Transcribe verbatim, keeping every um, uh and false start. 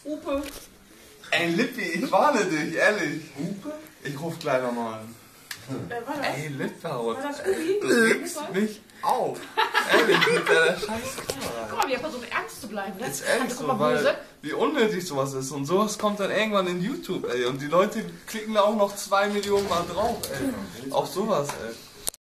Upe. Ey, Lippi, ich warne dich, ehrlich. Hupe? Ich ruf gleich nochmal an. Wer war das? Ey, Lipphaut. War das Ubi? Du regst mich auf. Ehrlich, mit deiner scheiß Kamera. Guck mal, wir versuchen ernst zu bleiben, ne? Jetzt ehrlich Also, so, guck mal, böse. weil wie unnötig sowas ist. Und sowas kommt dann irgendwann in YouTube, ey. Und die Leute klicken da auch noch zwei Millionen Mal drauf, ey. Auf sowas, ey.